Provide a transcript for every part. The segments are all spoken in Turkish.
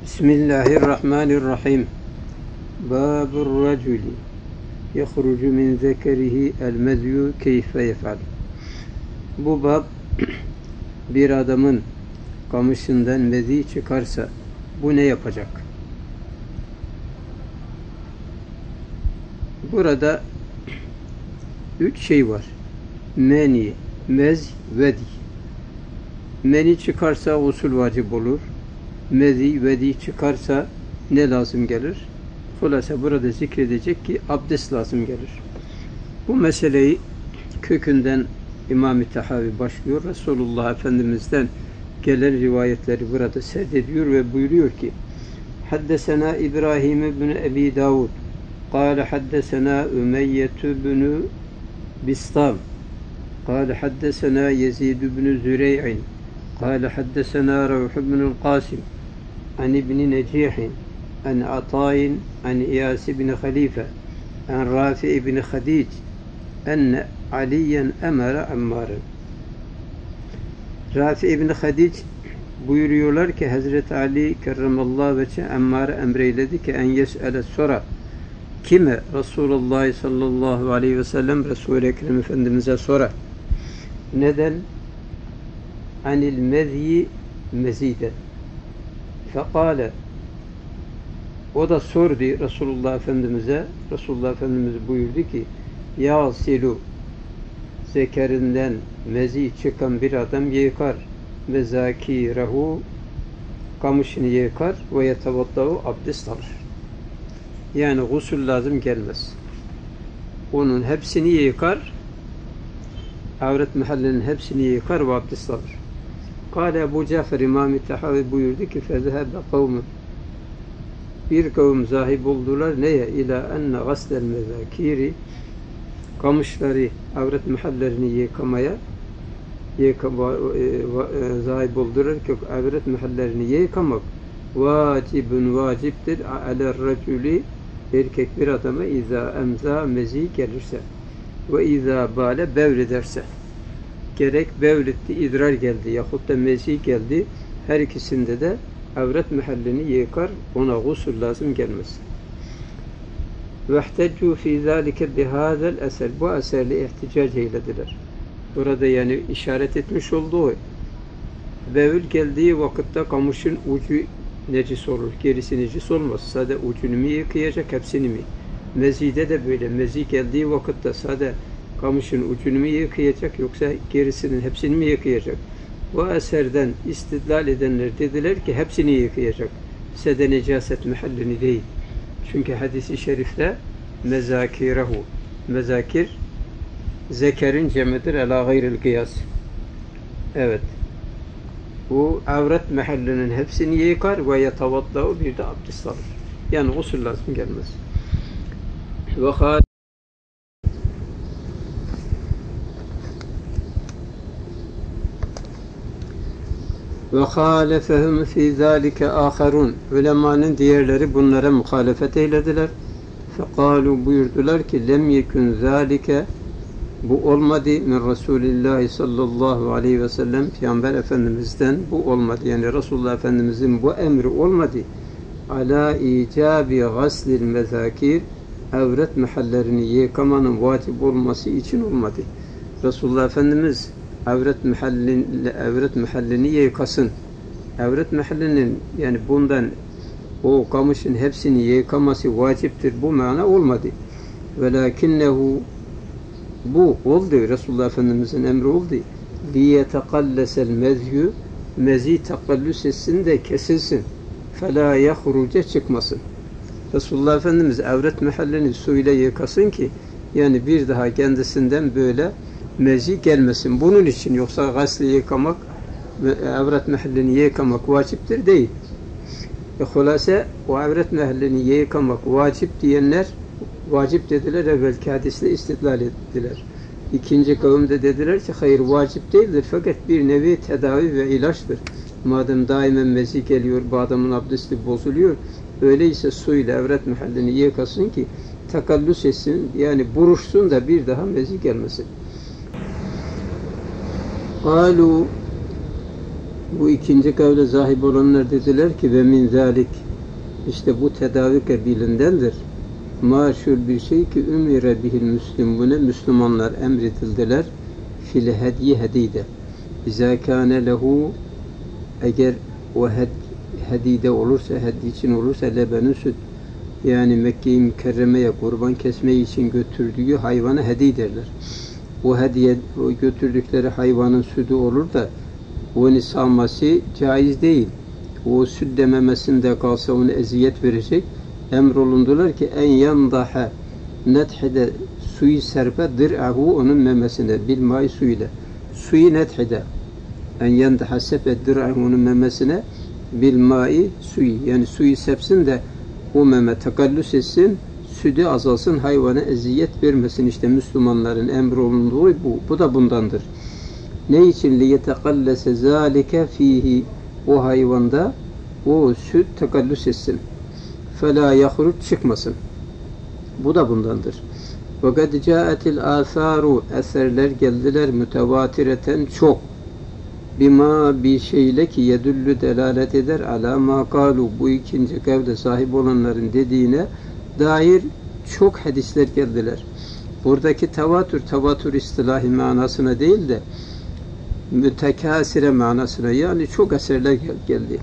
Bismillahirrahmanirrahim. Babur raculi yahrucu min zekerihi el mezyu keyfe yef'al. Bu bab bir adamın kamışından mezi çıkarsa bu ne yapacak? Burada 3 şey var. Meni, mez, vedi. Meni çıkarsa usul vacip olur. Mezi, vedi çıkarsa ne lazım gelir? Hulasa burada zikredecek ki abdest lazım gelir. Bu meseleyi kökünden İmam-ı Tahavi başlıyor. Resulullah Efendimiz'den gelen rivayetleri burada serdediyor ve buyuruyor ki Haddesena İbrahim ibn Ebi Davud قال حدثنا أمية بن بسطام قال حدثنا يزيد بن زريع قال حدثنا روح بن القاسم عن ابن نجيح عن عطاء عن إياس بن خليفة عن رافع بن خديج أن عليا أمر عمارا. Rafi ibn Khadic buyuruyorlar ki Hazreti Ali kerramallahu veçhe Ammar'a emreyledi ki en yes'ele sora. Kime? Resulullah sallallahu aleyhi ve sellem Resul-i Ekrem Efendimiz'e sorar. Neden? Anil mezyi mezide. Fekale. O da sordu Resulullah Efendimiz'e. Resulullah Efendimiz buyurdu ki Yasilu zekerinden mezi çıkan bir adam yıkar ve zakirehu kamışını yıkar ve yetevaddahu abdest alır. Yani gusül lazım gelmez. Onun hepsini yıkar, avret mahallinin hepsini yıkar ve abdest alır. Kâle Ebu Cafer İmam-ı Tahavi buyurdu ki fezehebe kavmun. Bir kavim zahib oldular neye? İlâ enne gaslel mezâkiri kamışları, avret mahallerini yıkamaya zahib oldular ki avret mahallerini yıkamak vacibun vaciptir alel raculi erkek bir adama izâ emzâ mezi gelirse ve izâ bâle bevrederse gerek bevletti idrar geldi yahut da mezi geldi her ikisinde de avret mahallini yıkar ona gusül lazım gelmez. وَاحْتَجُّوا فِي ذَٰلِكَ بِهَذَا الْأَسَرِ Bu eserle ihticac eylediler. Burada yani işaret etmiş olduğu bevül geldiği vakitte kamışın ucu necis olur. Gerisi necis olmaz. Sadece ucunu mu yıkayacak, hepsini mi? Mezide de böyle. Mezi geldiği vakitte sadece kamışın ucunu mu yıkayacak yoksa gerisinin hepsini mi yıkayacak? Bu eserden istidlal edenler dediler ki hepsini yıkayacak. Sede necaset mahallini değil. Çünkü hadis-i şerifte mezakirehu. Mezakir zekerin cemidir ala gayril kıyas. Evet. Bu avret mahallinin hepsini yıkar ve yetavaddau bir de abdest alır. Yani gusül lazım gelmez. Ve halefehum fi zalike aharun. Ulemanın diğerleri bunlara muhalefet eylediler. Fekalu buyurdular ki lem yekun zalike bu olmadı min Resulillah sallallahu aleyhi ve sellem Peygamber Efendimiz'den bu olmadı. Yani Resulullah Efendimiz'in bu emri olmadı. Ala icabi gaslil mezakir avret mahallerini yıkamanın vacip olması için olmadı. Resulullah Efendimiz avret mahallini yıkasın. Avret mahallinin yani bundan o kamışın hepsini yıkaması vaciptir. Bu mana olmadı. Velakinnehu bu oldu. Resulullah Efendimiz'in emri oldu. Liyetekallesel mezyu mezi takallüs etsin de kesilsin. Fela yahruce çıkmasın. Resulullah Efendimiz avret mahallini suyla yıkasın ki yani bir daha kendisinden böyle mezi gelmesin. Bunun için yoksa gasli yıkamak ve avret mahallini yıkamak vaciptir değil. Hulasa o avret mahallini yıkamak vacip diyenler vacip dediler evvelki hadisle istidlal ettiler. İkinci kavim de dediler ki hayır vacip değildir fakat bir nevi tedavi ve ilaçtır. Madem daimen mezi geliyor bu adamın abdesti bozuluyor öyleyse suyla avret mahallini yıkasın ki takallüs etsin yani buruşsun da bir daha mezi gelmesin. Kalu Bu ikinci kavle zahib olanlar dediler ki ve min zalik, işte bu tedavi kabilindendir. Maşhur bir şey ki ümire bihil müslimune, Müslümanlar emredildiler fil hediye hedide. İzâ kâne lehu, eğer o hedide olursa, hediye için olursa lebenü süt, yani Mekke-i Mükerreme'ye kurban kesmeyi için götürdüğü hayvana hediye derler. O hediye, o götürdükleri hayvanın sütü olur da onu salması caiz değil. O süt dememesinde kalsa onu eziyet verecek. Emrolundular ki en yandaha, nethide, suyu serpe dir'ahu, onun memesine bil may, suyla. Suyu nethide, en yandaha sepe dir'ahu, onun memesine bil may, suyu, yani suyu sepsin de o meme takallüs etsin, sütü azalsın, hayvana eziyet vermesin. İşte Müslümanların emrolunduğu bu. Bu da bundandır. Ne için? لِيَتَقَلَّسَ ذَٰلِكَ ف۪يهِ, o hayvanda o süt takallüs etsin. فَلَا يَخْرُجْ, çıkmasın. Bu da bundandır. وَقَدْ جَاءَتِ الْآثَارُ, eserler geldiler mütevatireten çok. Bima bir şeyle ki yedüllü, delalet eder ala ma kalu, bu ikinci kavle sahip olanların dediğine dair çok hadisler geldiler. Buradaki tevatür istilahi manasına değil de mütekasire manasına, yani çok eserler geldi.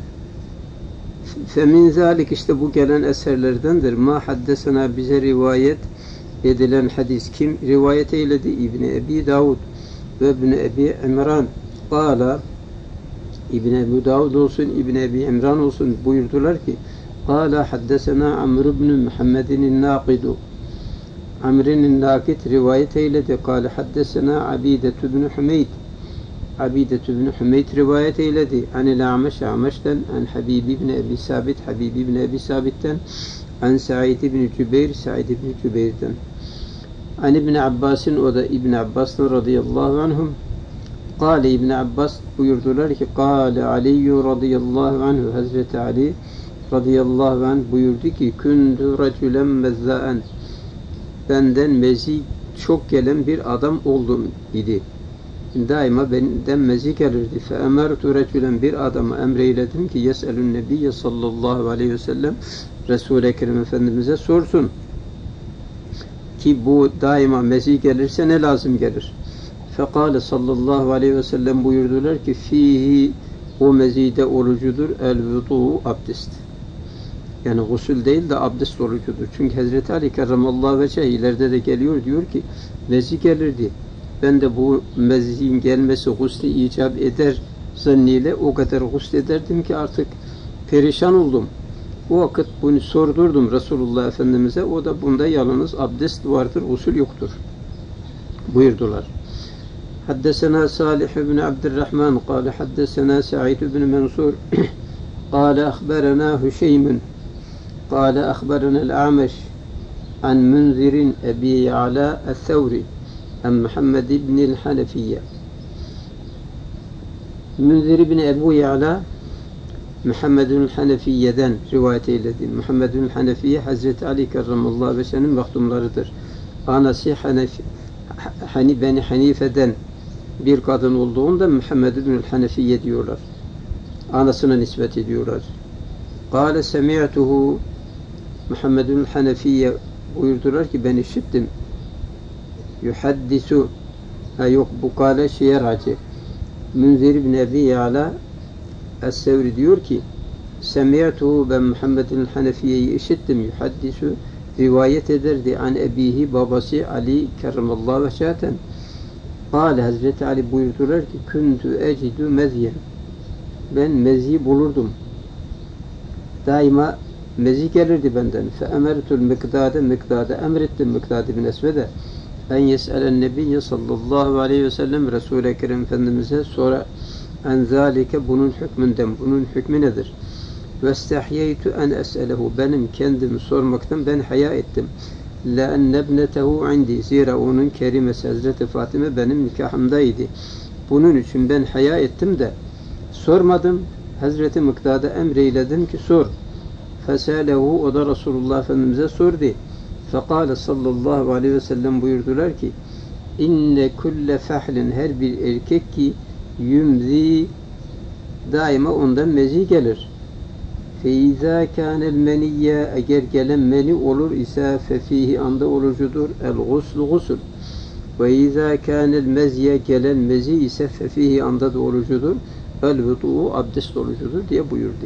Femin zalik, işte bu gelen eserlerdendir. Ma haddesena, bize rivayet edilen hadis. Kim rivayet eyledi? İbni Ebi Davud ve İbni Ebi İmran. Kâla, İbni Ebi Davud olsun, İbni Ebi İmran olsun, buyurdular ki Kâla haddesena Amr ibn Muhammedin Naqidu, Amr'in Nakid rivayet eyledi. Kâle haddesena Abidetü ibn Hümeyd, Abidetü ibn Hümeyd rivayet eyledi. Anil A'meş, A'meş'ten, an Habib ibn Ebi Sabit, Habib ibn Ebi Sabit'ten, an Sa'id ibn Cübeyr, Sa'id ibn Cübeyr'den, an İbn Abbas'ın, o da İbn Abbas'ın radıyallahu anhum. Kâle, İbn Abbas buyurdular ki Kâle Aliyyü radıyallahu anhu, Hazreti Ali radıyallahu anh buyurdu ki kündü racülen mezzâen, benden mezi çok gelen bir adam oldum idi. Daima benden mezi gelirdi. Fe emertu racülen, bir adamı emreyledim ki yes'elün nebiyye sallallahu aleyhi ve sellem, Resul-i Ekrem Efendimiz'e sorsun ki bu daima mezi gelirse ne lazım gelir? Fekale sallallahu aleyhi ve sellem buyurdular ki fihi, o mezide orucudur el-vudu, abdest. Yani gusül değil de abdest orucudur. Çünkü Hazreti Ali kerramallahu vecehi ileride de geliyor, diyor ki mezi gelirdi. Ben de bu mezinin gelmesi gusli icap eder zanniyle o kadar gusl ederdim ki artık perişan oldum. O vakit bunu sordurdum Resulullah Efendimiz'e. O da bunda yalnız abdest vardır, gusül yoktur buyurdular. Haddesena Salih ibn Abdurrahman kâle haddesena Sa'id ibn Mansur kâle ahberena Hüşeymün kâle ahberena'l A'meş an Munzir'in Ebi Ya'la el-Thawri an Muhammed ibn el-Hanefiyye. Munzir ibn Ebu Ya'la Muhammed'ül Hanefiyye'den rivayet eyledi. Muhammed'ül Hanefiyye Hazreti Ali kerramallahu vecehi'nin maktumlarıdır. Anası Beni Hanife'den bir kadın olduğunda Muhammed'ül Hanefiyye diyorlar. Anasına nispet ediyorlar. Kâle semi'tuhu, Muhammed'ül Hanefiyye buyurdular ki ben işittim. Yuhaddisu, yok bu kâle şiir acı. Munzir ibn Ebi Ya'la Es-Sevri diyor ki semi'tuhu, ben Muhammed'ül Hanefiyye'yi işittim. Yuhaddisu, rivayet ederdi an ebihi, babası Ali kerramallahu vecehaten. Kâle, Hazreti Ali buyurdular ki küntü ecidü mezyen, ben mezi bulurdum. Daima mezi gelirdi benden. Fe emertul Mikdâde emrettim Mikdâd bin Esved'e en yes'elen nebiyye sallallahu aleyhi ve sellem, Resul-i Ekrem Efendimiz'e sonra en zâlike, bunun hükmünden, bunun hükmü nedir? Ve istahyeytu en es'elehu, benim kendimi sormaktan ben haya ettim. لَاَنَّ ابْنَتَهُ indi, zira onun kerimesi Hazreti Fatime benim nikahımdaydı. Bunun için ben haya ettim de sormadım. Hazreti Mikdad'a emreyledim ki sor. Fesalehu, o da Resulullah Efendimiz'e sordu. Fekale sallallahu aleyhi ve sellem buyurdular ki inne kulle fahlin, her bir erkek ki yumzi daima ondan mezi gelir. فَاِذَا كَانَ الْمَنِيَّ eğer gelen meni olur ise فَفِيهِ anda olucudur. El-guslu gusul. وَاِذَا كَانَ الْمَزْيَ gelen mezi ise فَفِيهِ anda da olucudur. El-vudu'u abdest olucudur diye buyurdu.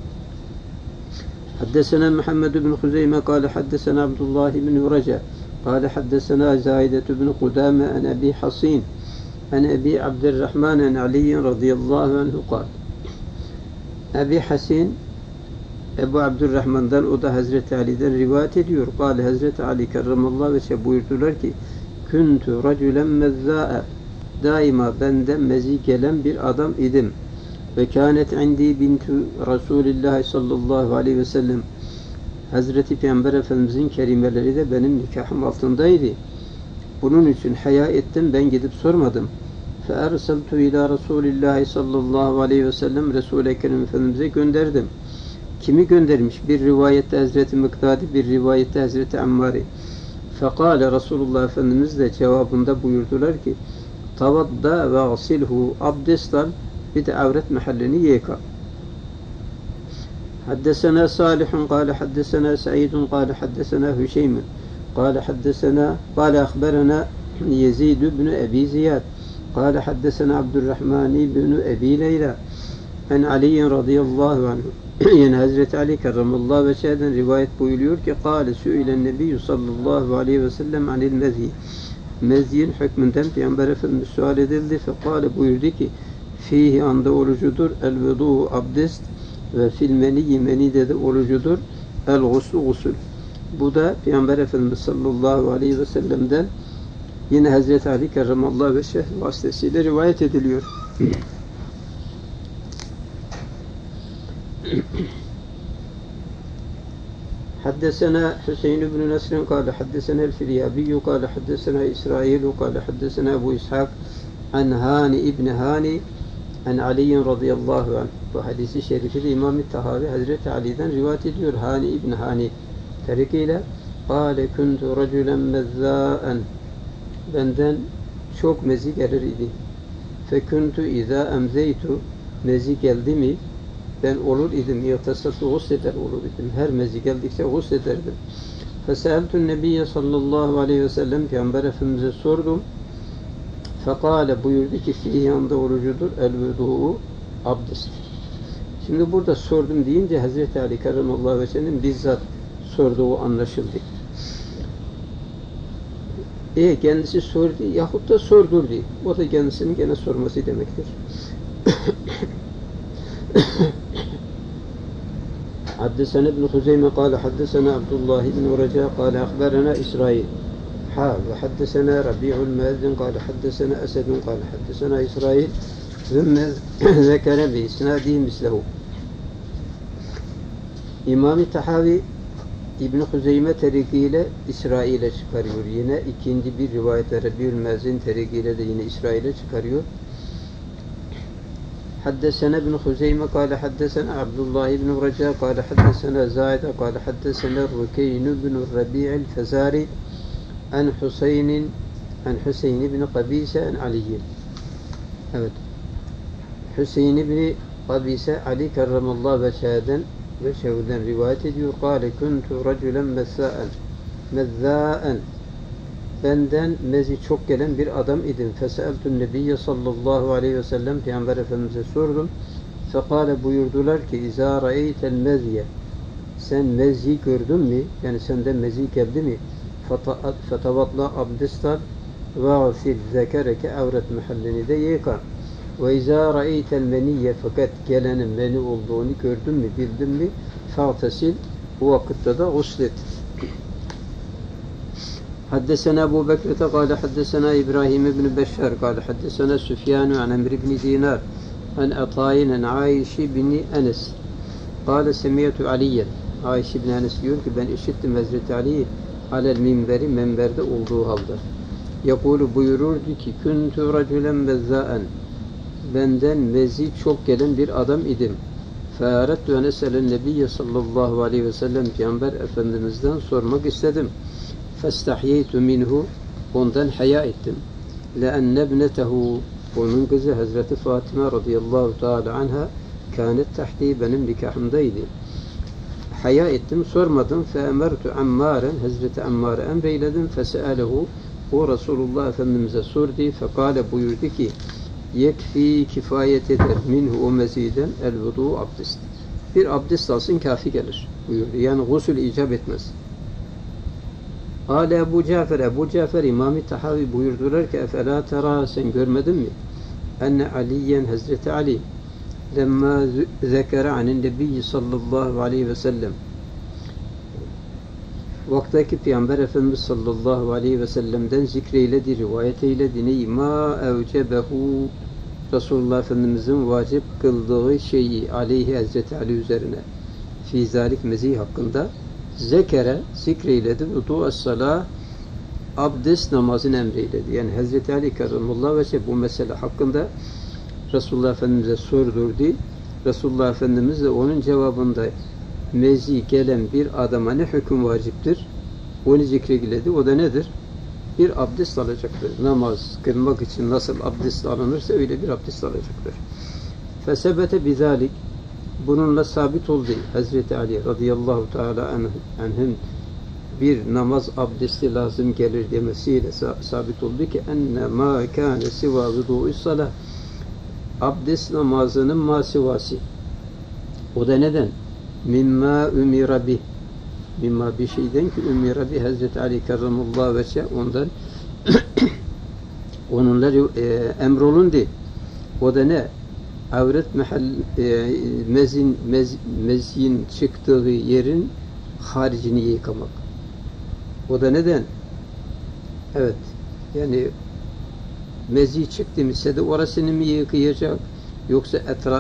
حدثنا محمد بن خزيمة قال حدثنا عبد الله بن رجاء قال حدثنا زايدة بن قدامة عن أبي حصين عن أبي عبد الرحمن عن علي رضي الله عنه قال أبي حسين Ebu Abdurrahman'dan, o da Hazreti Ali'den rivayet ediyor. Kâle Hazreti Ali kerramallahu veçhe buyurdular ki Kuntu racülen mezzâe daima benden mezi gelen bir adam idim. Ve kânet indi bintu Resulillah sallallahu aleyhi ve sellem. Hazreti Peygamber Efendimizin kerimeleri de benim nikahım altındaydı. Bunun için haya ettim, ben gidip sormadım. فَاَرْسَلْتُ ila Resulillah sallallahu aleyhi ve sellem Resul-i Ekrem Efendimiz'e gönderdim. Kimi göndermiş? Bir rivayette Hazreti Miktadi, bir rivayette Hazreti Ammari. Fekale Resulullah Efendimiz de cevabında buyurdular ki tavadda ve asilhu abdest al, bir de avret mahallini yıka. Haddesena Salihun kâle haddesena Sa'idun kâle haddesena Hüşeymin kâle haddesena kâle akhberena Yezid ibn Ebi Ziyad kâle haddesena Abdurrahman ibn Ebi Leyla en Ali radıyallahu anh. Yani Hazreti Ali kerramallahu veçheden rivayet buyuruyor ki kâle sü'ilen nebiyyü sallallahu aleyhi ve sellem anil mezhi. Mezhi'nin hükmünden Peygamber Efendimiz sual edildi. Fekâle buyurdu ki fihi anda orucudur el vudu abdest ve fil meniyyi menide de orucudur el guslu gusul. Bu da Peygamber Efendimiz sallallahu aleyhi ve sellem'den yine Hazreti Ali kerramallahu veçhe vasıtasıyla rivayet ediliyor. حدثنا حسين بن نصر قال حدثنا الفريابي قال حدثنا إسرائيل قال حدثنا أبو إسحاق عن هاني ابن هاني عن علي رضي الله عنه. Bu hadisi şerifi de İmam-ı Tahavi Hazreti Ali'den rivayet ediyor. Hani ibn Hani tarikiyle قال كنت رجلا مذاء benden çok mezi gelir idi. فكنت إذا أمزيت mezi geldi mi ben olur idim, yıtasatı gusleder olur idim. Her mezi geldikçe guslederdim. Feseeltun Nebiyye sallallahu aleyhi ve sellem Peygamber Efendimiz'e sordum. Fekale buyurdu ki fihi anda orucudur el vudu'u abdest. Şimdi burada sordum deyince Hazreti Ali kerramallahu veçhe'nin bizzat sorduğu anlaşıldı. Kendisi sordu yahut da sordurdu. O da kendisinin gene sorması demektir. حدثنا ابن خزيمة قال حدثنا عبد الله بن رجاء قال أخبرنا إسرائيل وحدثنا ربيع المازن قال حدثنا أسد قال حدثنا إسرائيل ثم ذكر بإسناده مثله. İmam-ı Tahavi İbn Huzeyme terikiyle İsrail'e çıkarıyor. Yine ikinci bir rivayette Rabi'ül Mazin terikiyle de yine İsrail'e çıkarıyor. حدثنا ابن خزيمة قال حدثنا عبد الله بن رجاء قال حدثنا زايد قال حدثنا الركين بن الربيع الفزاري عن حسين بن قبيسة عن علي. Evet. Hüseyin ibn Qabise Ali kerramallahu veçheden ve şevden rivayet ediyor. Kâle kuntu racülen mezzâen benden mezi çok gelen bir adam idim. Feseeltun Nebiyye sallallahu aleyhi ve sellem Peygamber Efendimiz'e sordum. Fekale buyurdular ki İzâ ra'eytel mezye sen mezi gördün mü? Yani senden mezi geldi mi? Fetavatla abdest al ve asil zekereke avret mahallini de yıka. Ve izâ ra'eytel meniyye fakat gelenin meni olduğunu gördün mü? Bildin mi? Fa'tesil bu vakitte de guslet. حدثنا أبو بكر قال حدثنا إبراهيم بن بشار قال حدثنا سفيان عن عمرو بن دينار عن عطاء عن عائش بن أنس قال سمعت عليا عائش بن أنس diyor ki ben işittim Hazreti Ali alel minberi menberde olduğu halde yakulu buyururdu ki kuntu raculen bezzâen benden mezi çok gelen bir adam idim. Fârettu en eselen nebiyye sallallahu aleyhi ve sellem Peygamber Efendimiz'den sormak istedim. Festahyeytu minhu ondan haya ettim. Le'enne ibnetehu onun kızı Hazreti Fatıma radıyallahu teala anha kânet tahti, benim nikahımdaydı. Haya ettim, sormadım. Feemertu Ammaren, Hazreti Ammar'ı emreyledim. Fesealehu, o Resulullah Efendimiz'e sordu. Fekale, buyurdu ki, yekfi, kifayet eder minhu, o meziden el vudu, abdest. Bir abdest alsın kafi gelir buyurdu. Yani gusül icap etmez. Ale Ebu Cafer İmam-ı Tahavi buyurdular ki, efela tera, sen görmedin mi? Enne Aliyen, Hazreti Ali lemma zekere anin nebiyyi sallallahu aleyhi ve sellem, vaktaki Peygamber Efendimiz sallallahu aleyhi ve sellem'den zikreyledi, rivayet eyledi. Ma evcebehu, Resulullah Efendimiz'in vacip kıldığı şeyi aleyhi, Hazreti Ali üzerine, fi zalik mezih hakkında, zekere, zikreyledi, vudu'as-salah, abdest namazını emreyledi. Yani Hazreti Ali kerramallahu vece bu mesele hakkında Resulullah Efendimiz'e sordurdu. Resulullah Efendimiz de onun cevabında mezi gelen bir adama ne hüküm vaciptir? Onu zikreyledi. O da nedir? Bir abdest alacaktır. Namaz kılmak için nasıl abdest alınırsa öyle bir abdest alacaktır. Fesebete bizalik, bununla sabit oldu. Hazreti Ali radıyallahu teala anh'ın bir namaz abdesti lazım gelir demesiyle sabit oldu ki enne ma kâne siva vudu'us-salah, abdest namazının masivası. O da neden? Mimma ümira bih, mimma bir şeyden ki ümira bih, Hazreti Ali kerramallahu vece ondan onunla emrolundu. O da ne? Avret mezin çıktığı yerin haricini yıkamak. O da neden? Evet. Yani mezi çıktı ise de orasını mı yıkayacak, yoksa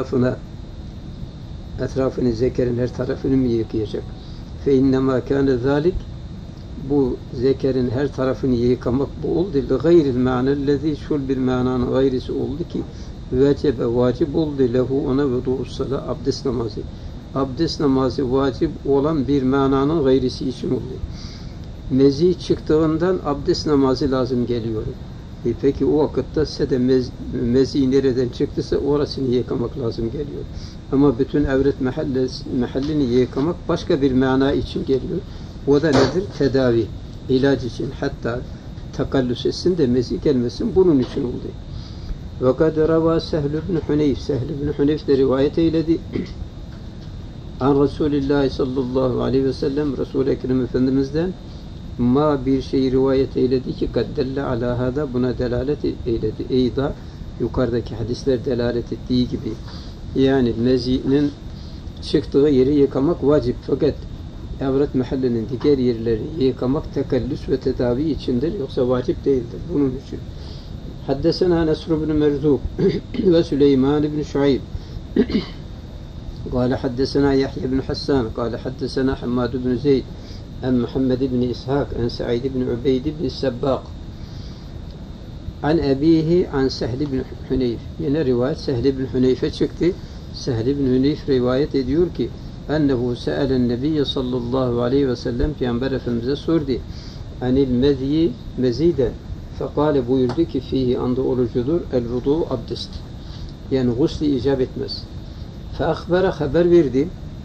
etrafını, zekerin her tarafını mı yıkayacak? Fe innemâ kâne zâlik, bu zekerin her tarafını yıkamak bu oldu. Gayril ma'nellezî, şul bir mananın gayrisi oldu ki vecebe, vacip oldu lehu, ona vudu'us-salah, abdest namazı. Abdest namazı vacip olan bir mananın gayrisi için oldu. Mezi çıktığından abdest namazı lazım geliyor. Peki o vakitte size de mezi nereden çıktıysa orasını yıkamak lazım geliyor. Ama bütün evret mahallini yıkamak başka bir mana için geliyor. O da nedir? Tedavi, ilaç için, hatta takallüs etsin de mezi gelmesin, bunun için oldu. Ve kad rava Sehl ibn Huneyf, Sehl ibn Huneyf de rivayet eyledi. An Resulullah sallallahu aleyhi ve sellem, Resul-i Ekrem Efendimiz'den ma bir şey rivayet eyledi ki kaddelle ala hada, buna delalet eyledi. Eyda, yukarıdaki hadisler delalet ettiği gibi. Yani mezinin çıktığı yeri yıkamak vacip, fakat avret mahallinin diğer yerlerini yıkamak tekellüs ve tedavi içindir, yoksa vacip değildir. Bunun için haddesena Nesr ibn Merzuk ve Süleyman ibn Şuayb قال حدثنا يحيى بن حسان قال حدثنا حماد بن زيد عن محمد بن إسحاق عن سعيد بن عبيد بن السباق عن أبيه عن سهل بن حنيف. Yine rivayet Sehl bin Huneyf'e çıktı. Sehl bin Huneyf rivayet ediyor ki ennehu se'elen nebiyye sallallahu aleyhi ve sellem, Peygamber Efendimiz'e sordu. Anil mezyi, meziden. Fekale, buyurdu ki fihi, anda olucudur el vudu, abdest. Yani gusli icap etmez. Feakbere, haber verdi.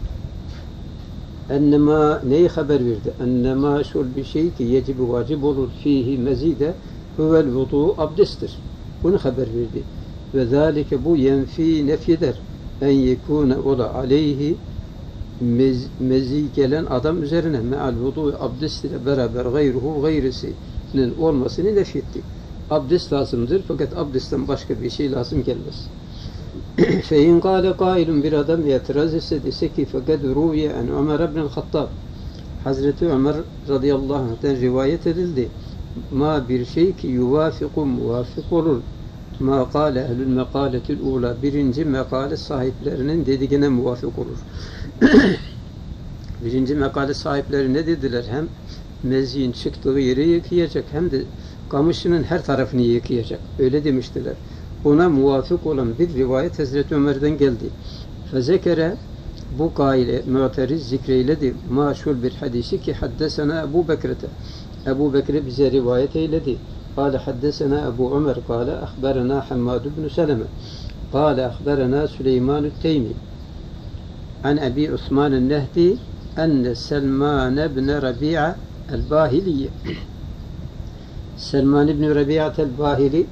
Ennema, neyi haber verdi? Ennema şul bir şey ki yecibi, vacip olur fihi mezide huvel vudu, abdesttir. Bunu haber verdi. Ve zâlike, bu yenfi, nefyeder. En yekûne ola aleyhi, mezi gelen adam üzerine me'al vudu, abdest ile beraber gayruhu, gayrisinin olmasını nefyetti. Abdest lazımdır, fakat abdestten başka bir şey lazım gelmez. Fein kâle kâilun, bir adam itiraz etse, dese ki fakat ruviye en Ömer ibn Hattab, Hazreti Ömer radıyallahu anh'ten rivayet edildi. Ma bir şey ki yuvafiku, muvafık olur. Ma kâle ehlül mekâletil ula, birinci mekale sahiplerinin dediğine muvafık olur. Birinci mekale sahipleri ne dediler? Hem mezyin çıktığı yeri yıkayacak, hem de kamışının her tarafını yıkayacak. Öyle demiştiler. Ona muvafık olan bir rivayet Hazreti Ömer'den geldi. Fezekere, bu kaile mu'teriz zikreyledi. Maşhur bir hadisi ki haddesena Ebu Bekir'te. Ebu Bekir bize rivayet eyledi. Kâle haddesena Ebu Ömer, kâle ahberena Hammad ibn Seleme, kâle ahberena Süleyman-ü Teymi, an Ebi Osman el-Nehdi enne Selman ibn Rabi'a el-Bahili Selman ibn Rabi'a el-Bahili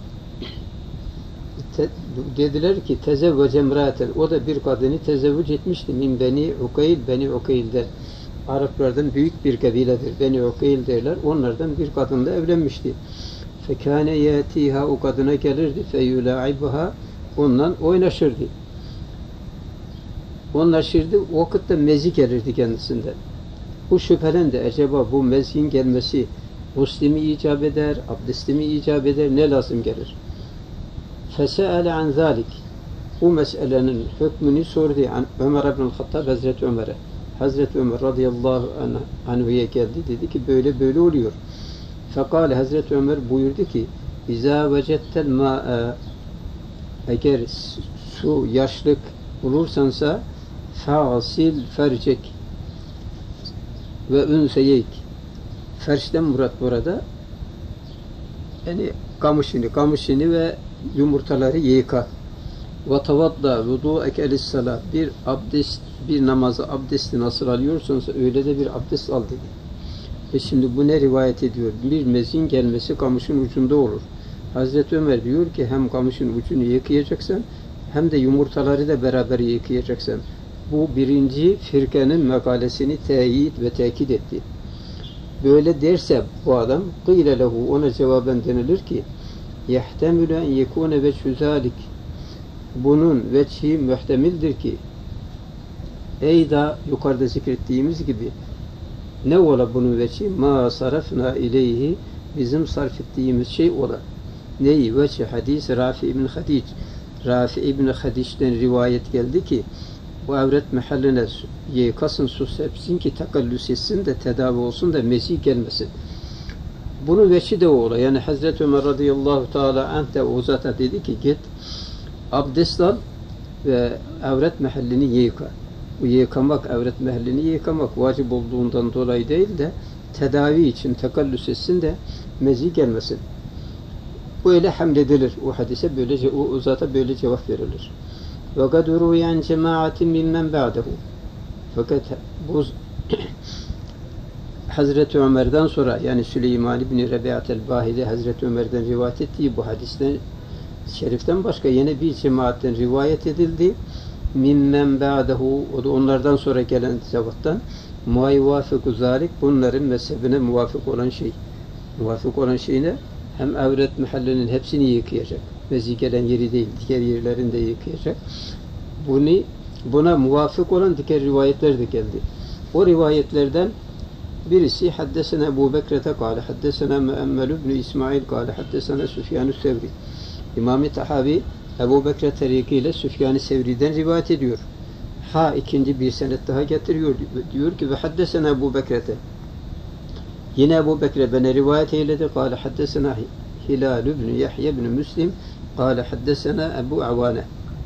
dediler ki tezevvece emraten, o da bir kadını tezevvüc etmişti. Min Beni Ukeyl, Beni Ukeyl'den, Araplardan büyük bir kabiledir. Beni Ukeyl derler. Onlardan bir kadınla evlenmişti. Fekâne yâtîhâ, o kadına gelirdi. Feyulâ'ibuhâ, ondan oynaşırdı. Oynaşırdı. O vakitte mezi gelirdi kendisinden. Bu şüphelendi. Acaba bu mezgin gelmesi guslimi icap eder, abdestimi icap eder, ne lazım gelir? Fese'ele an zâlik. Bu meselenin hükmünü sordu. Ömer ibn-i Hattab Hazreti Ömer'e. Hazreti Ömer radıyallahu anhu'ya geldi. Dedi ki böyle böyle oluyor. Fekale, Hazreti Ömer buyurdu ki İzâ vecettel mâ'e, eğer su, yaşlık bulursansa fâsil fercek ve ünseyek. Ferçten murat burada yani kamışını ve yumurtaları yıka. Ve tavadda vudu'eke lis-salâ, bir abdest, bir namazı abdesti nasıl alıyorsansa öyle de bir abdest al dedi. Şimdi bu ne rivayet ediyor? Bir mezin gelmesi kamışın ucunda olur. Hazreti Ömer diyor ki hem kamışın ucunu yıkayacaksın hem de yumurtaları da beraber yıkayacaksın. Bu birinci firkanın makalesini teyit ve tekit etti. Böyle derse bu adam kıyle lehu, ona cevaben denilir ki yehtemülü en yekûne veçhü zâlik, bunun veçhi muhtemildir ki eyda yukarıda zikrettiğimiz gibi ne ola bunun veçhi? Ma sarafna ileyhi, bizim sarf ettiğimiz şey ola. Neyi? Veçhi hadis Rafi ibn Hadic. Rafi ibn Hadic'ten rivayet geldi ki bu avret mahalline yıkasın, su sepsin ki takallüs etsin de tedavi olsun da mezi gelmesin. Bunun veçhi de ola. Yani Hazreti Ömer radıyallahu teala anh de o zata dedi ki git abdest al ve avret mahallini yıka. Bu yıkamak, avret mahallini yıkamak vacip olduğundan dolayı değil de tedavi için takallüs etsin de mezi gelmesin. Böyle hamledilir o hadise, böylece o zata böyle cevap verilir. Ve kad ruyan cemaatin mimmen ba'dehu. Fakat bu Hazreti Ömer'den sonra, yani Süleyman ibn Rabi'at el-Bahili Hazreti Ömer'den rivayet ettiği bu hadisten şeriften başka yine bir cemaatten rivayet edildi. Mimmen ba'dehu, o da onlardan sonra gelen zevattan muayvafiku zalik, bunların mezhebine muvafık olan şey. Muvafık olan şey ne? Hem avret mahallinin hepsini yıkayacak. Mezi gelen yeri değil, diğer yerlerini de yıkayacak. Buna muvafık olan diğer rivayetler de geldi. O rivayetlerden birisi haddesena Ebu Bekre'te kâle, haddesena Müemmel ibn İsmail kâle, haddesena Süfyan-ı Sevri. İmam-ı Tahavi Ebu Bekre tarikiyle Süfyan-ı Sevri'den rivayet ediyor. İkinci bir senet daha getiriyor. Diyor ki ve haddesena Ebu Bekre'te. Yine Ebu Bekre bana rivayet eyledi. Kâle haddesena Hilal ibn Yahya ibn Müslim kâle haddesena Ebu Avane.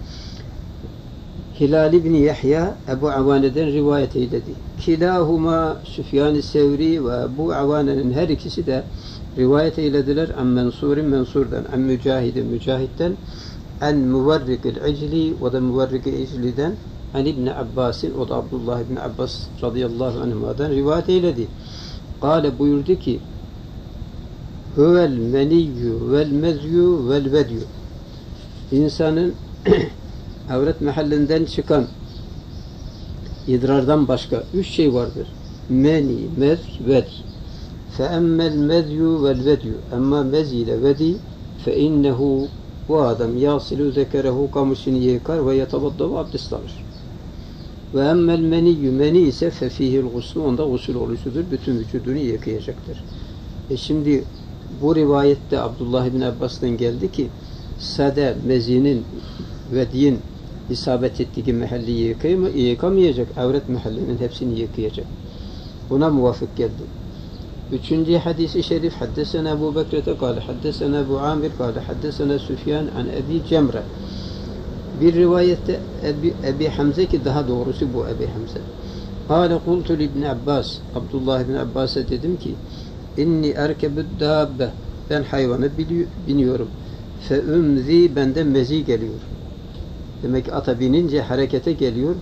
Hilal ibn Yahya Ebu Avane'den rivayet eyledi. Kilahuma Süfyan-ı Sevri ve Ebu Avane'nin her ikisi de rivayet eylediler. An Mensur'dan, an Mücahid'den, an Muvarrik'il İcli, o da Muvarrik'il İcli'den, an İbn Abbas'in, o da Abdullah ibn Abbas radıyallahu anhuma'dan rivayet eyledi. Kâle, buyurdu ki huvel meniyyü vel mezyü vel vedyü, insanın avret mahallinden çıkan idrardan başka üç şey vardır. Meni, mez, ved. فَاَمَّا الْمَذْيُ وَالْوَدْيُ, ama mez ile vedi فَاِنَّهُ, bu adam yasilu zekerehu, kamışını yıkar ve yetabaddavu, abdest alır. وَاَمَّا الْمَنِيُّ, meni ise فَفِيهِ الْغُسْلُ, onda gusül oluşudur, bütün vücudunu yıkayacaktır. Şimdi bu rivayette Abdullah ibn Abbas'tan geldi ki sade mezinin, vediyin isabet ettiği mahalli yıkamayacak, avret mahallinin hepsini yıkayacak. Buna muvafık geldi. Üçüncü hadisi şerif haddesena Ebu Bekre'te kâle haddesena Ebu Amir kâle haddesena Süfyan an Ebi Cemre. Bir rivayette Ebi Hamze, ki daha doğrusu bu Ebi Hamze. Kâle kultu li İbn Abbas, Abdullah ibn Abbas'a dedim ki inni erkebüd dâbbe, ben hayvana biniyorum. Fe ümzi, benden mezi geliyor. Demek ki ata binince harekete geliyor.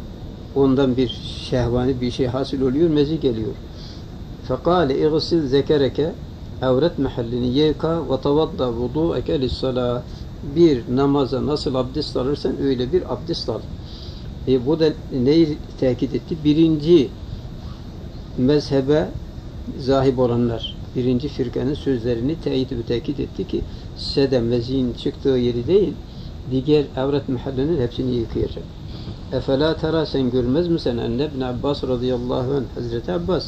ondan bir şehvani bir şey hasıl oluyor, mezi geliyor. Fekale iğsil zekereke, avret mahallini yıka ve tavadda vudu'eke lissalah. Bir namaza nasıl abdest alırsan öyle bir abdest al. Bu da neyi tekit etti? Birinci mezhebe zahib olanlar, birinci firkanın sözlerini teyit ve tekit etti ki size de meziğin çıktığı yeri değil, diğer avret mahallinin hepsini yıkayacak. Efela tera, sen görmez misin? Enne İbn Abbas radıyallahu anh, Hazreti Abbas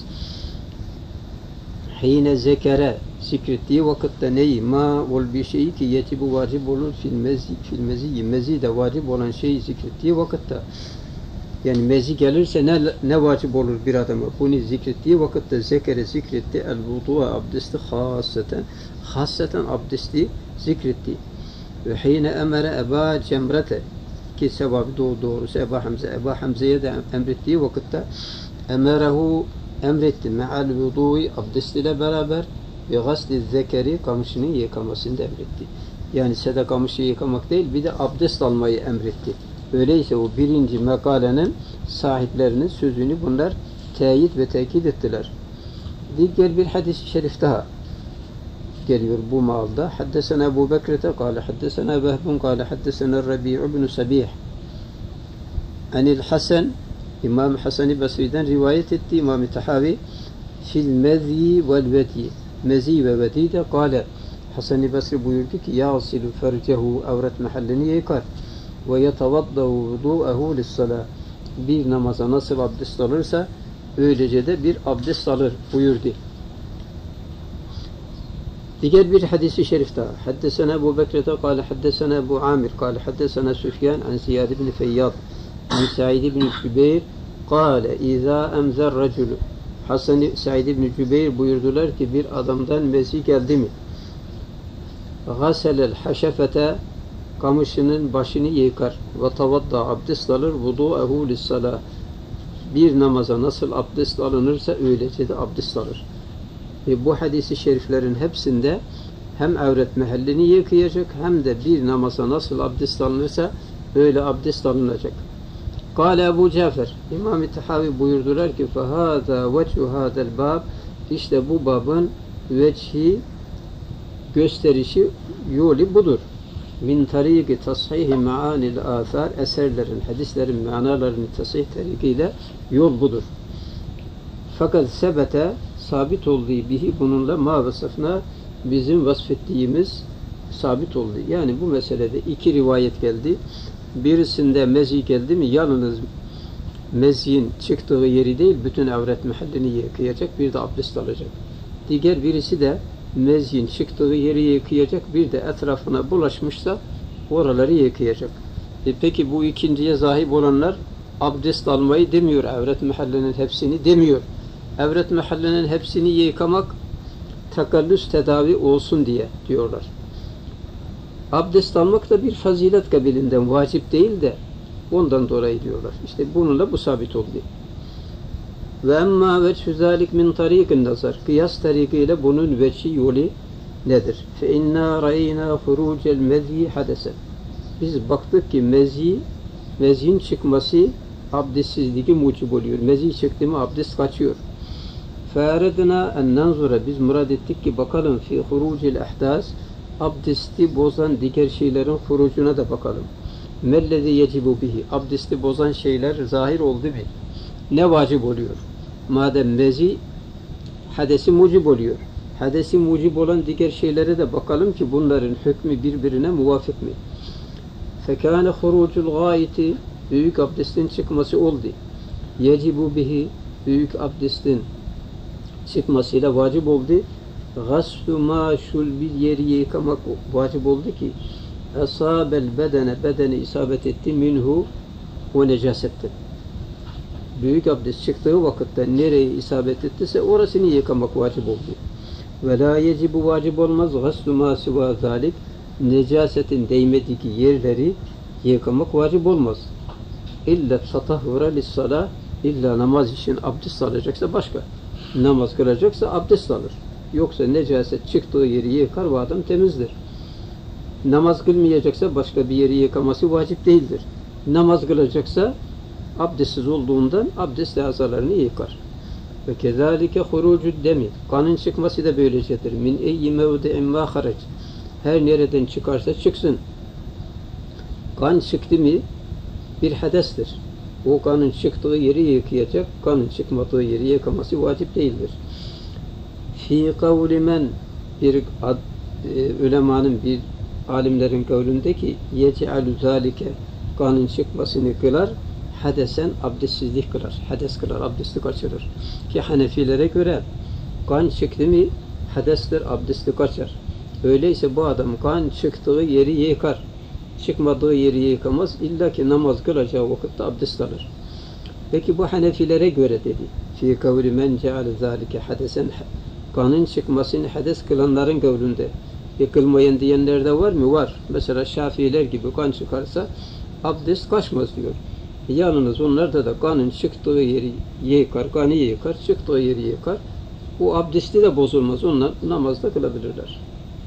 hine zekere, zikrettiği vakitte neyi? Ma ol bir şeyi ki yetibu vacip olur fil mezi, mezi de vacip olan şeyi zikrettiği vakitte, yani mezi gelirse ne vacip olur bir adama? Bunu zikrettiği vakitte zekere zikretti el vudu'a, abdesti hasseten abdesti zikretti. Ve hine emere Eba Cemrete, ki sebabı doğrusu Eba Hamze'ye de emrettiği vakitte emerehu, emretti me'al vudu'i, abdest ile beraber ve gasli zekeri, kamışını yıkamasını da emretti. Yani sadece kamışı yıkamak değil, bir de abdest almayı emretti. Öyleyse o birinci makalenin sahiplerinin sözünü bunlar teyit ve tekit ettiler. Diğer bir hadis-i şerif daha geliyor bu malda. Haddesena Ebu Bekrete kâle haddesena Behbun kâle haddesena Rabi'u ibn Sabih anil Hasan, İmam Hasan-ı Basri'den rivayet etti İmam-ı Tahavi fil mezi vel vedi, mezi ve vedi de kâle, Hasan-ı Basri buyurdu ki yâsilu fercehu, avret mahallini yıkar ve yetavaddahu vudu'ehu lissalah, bir namaza nasıl abdest alırsa öylece de bir abdest alır buyurdu. Diğer bir hadis-i şerif daha. Haddesena Ebu Bekrete kâle haddesena Ebu Amir kâle haddesena Süfyan an Ziyad ibn Feyyad an Sa'id ibn Cübeyr kâle izâ emzer raculu, Sa'id ibn Cübeyr buyurdular ki bir adamdan mezi geldi mi? Gâselel haşefete, kamışının başını yıkar ve tavadda, abdest alır, vudu'ehu lissalah, bir namaza nasıl abdest alınırsa öylece de abdest alır. Bu hadis-i şeriflerin hepsinde hem avret mahallini yıkayacak hem de bir namaza nasıl abdest alınırsa öyle abdest alınacak. Kâle Ebu Cafer, İmam-ı Tahavi buyurdular ki fehâzâ veçhu hâzel bâb, işte bu babın veçhi, gösterişi, yolu budur. Min tariki tashihi ma'anil âthâr, eserlerin, hadislerin manalarını tasih tarikiyle yol budur. Fakat sebete, sabit olduğu bihi, bununla ma vasıfına, bizim vasfettiğimiz sabit oldu. Yani bu meselede iki rivayet geldi. Birisinde mezi geldi mi yalnız meziğin çıktığı yeri değil, bütün avret mahallini yıkayacak, bir de abdest alacak. Diğer birisi de meziğin çıktığı yeri yıkayacak, bir de etrafına bulaşmışsa oraları yıkayacak. Peki bu ikinciye sahip olanlar abdest almayı demiyor, avret mahallinin hepsini demiyor. Avret mahallinin hepsini yıkamak takallüs tedavi olsun diye diyorlar. Abdest almak da bir fazilet kabilinden, vacip değil de ondan dolayı diyorlar. İşte bununla bu sabit oldu. Ve emma veçhü zâlik min tariqin nazar, kıyas tarikiyle bunun veçhi yolu nedir? Fe inna ra'yna hurucel mezi hadesen, biz baktık ki meziğin çıkması abdestsizliği mucib oluyor. Mezi çıktı mı abdest kaçıyor. Fe'aredna en nanzura, biz murad ettik ki bakalım fi hurucil ahdas, abdesti bozan diğer şeylerin hurucuna da bakalım. Mellezi yecibu bihi, abdesti bozan şeyler zahir oldu mu? Ne vacip oluyor? Madem mezi hadesi mucib oluyor. Hadesi mucib olan diğer şeylere de bakalım ki bunların hükmü birbirine muvafık mı? Fekâne hurucul gâiti, büyük abdestin çıkması oldu. Yecibu bihi, büyük abdestin çıkmasıyla vacip oldu. Gaslu maşul, bir yeri yıkamak vacip oldu ki asabel bedene, bedeni isabet etti minhu, o necasetten. Büyük abdest çıktığı vakitte nereyi isabet ettiyse orasını yıkamak vacip oldu. Ve la yecibu, vacip olmaz, gaslu ma siva zalik, necasetin değmediği yerleri yıkamak vacip olmaz. İlla tatahhura lissalah, illa namaz için abdest alacaksa başka. Namaz kılacaksa abdest alır. Yoksa necaset çıktığı yeri yıkar ve adam temizdir. Namaz kılmayacaksa başka bir yeri yıkaması vacip değildir. Namaz kılacaksa abdestsiz olduğundan abdestle azalarını yıkar. Ve kezalike hurucu demi. Kanın çıkması da böylecedir. Min eyyi mevdi'in ma harac. Her nereden çıkarsa çıksın. Kan çıktı mı bir hadestir. O kanın çıktığı yeri yıkayacak. Kanın çıkmadığı yeri yıkaması vacip değildir. Fi kavli men bir ulemanın bir alimlerin kavlindeki yec'alu zalike kanın çıkmasını kılar. Hadesen abdestsizlik kılar. Hades kılar, abdesti kaçırır. Ki Hanefilere göre kan çıktı mı hadestir, abdesti kaçar. Öyleyse bu adam kan çıktığı yeri yıkar. Çıkmadığı yeri yıkamaz. İlla ki namaz kılacağı vakitte abdest alır. Peki bu Hanefilere göre dedi. Fi kavli men ceale zalike hadesen kanın çıkmasını hades kılanların kavlinde. Yıkılmayan diyenler de var mı? Var. Mesela Şafiiler gibi kan çıkarsa abdest kaçmaz diyor. Yalnız onlarda da kanın çıktığı yeri yıkar, kanı yıkar, çıktığı yeri yıkar. O abdesti de bozulmaz. Onlar namazda kılabilirler.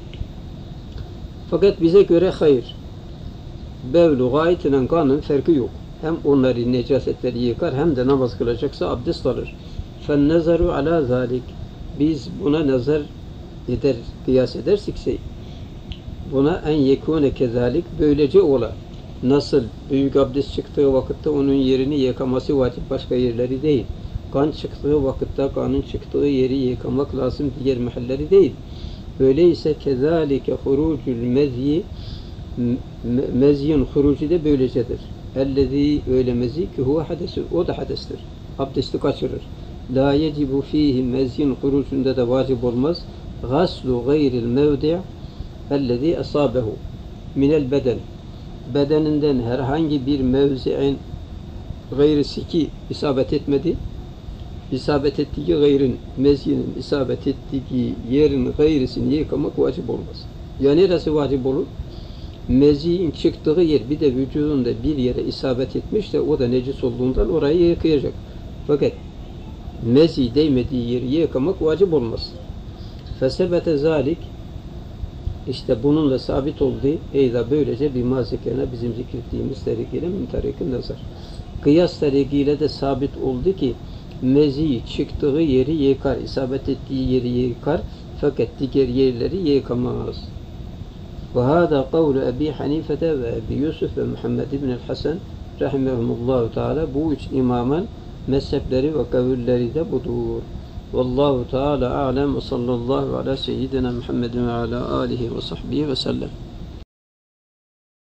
Fakat bize göre hayır. Bevlu gayet ile kanın farkı yok. Hem onları necasetleri yıkar hem de namaz kılacaksa abdest alır. فَالنَّزَرُ ala zalik. Biz buna nazar eder, kıyas edersikse buna en yekune kezalik böylece ola. Nasıl büyük abdest çıktığı vakitte onun yerini yıkaması vacip, başka yerleri değil. Kan çıktığı vakitte kanın çıktığı yeri yıkamak lazım, diğer mahalleri değil. Öyleyse kezalike hurucul mezyi mezyin hurucu da böylecedir. Ellezî öyle mezi ki huve hadesü, o da hadestir. Abdesti kaçırır. La yecibu fihi mezyin hurucunda da vacip olmaz. Gaslu gayril mevdi' ellezî asabehu minel beden. Bedeninden herhangi bir mevzi'in gayrisi ki isabet etmedi, isabet ettiği gayrın, mezyinin isabet ettiği yerin gayrisini yıkamak vacip olmaz. Ya neresi vacip olur? Mezi'nin çıktığı yer bir de vücudunda bir yere isabet etmiş de o da necis olduğundan orayı yıkayacak. Fakat mezi değmediği yeri yıkamak vacip olmaz. Fesebete zalik işte bununla sabit oldu. Eyda böylece bir mazikene bizim zikrettiğimiz tarikiyle min tarikin nazar. Kıyas tarikiyle de sabit oldu ki mezi çıktığı yeri yıkar, isabet ettiği yeri yıkar fakat diğer yerleri yıkamaz. Ve hâdâ kavlu Ebi Hanife'de ve Ebi Yusuf ve Muhammed ibn el-Hasan rahimehumullahu teala bu üç imamın mezhepleri ve kavulleri de budur. Vallahu teala a'lem ve sallallahu ala seyyidina Muhammedin ve ala alihi ve sahbihi ve sellem.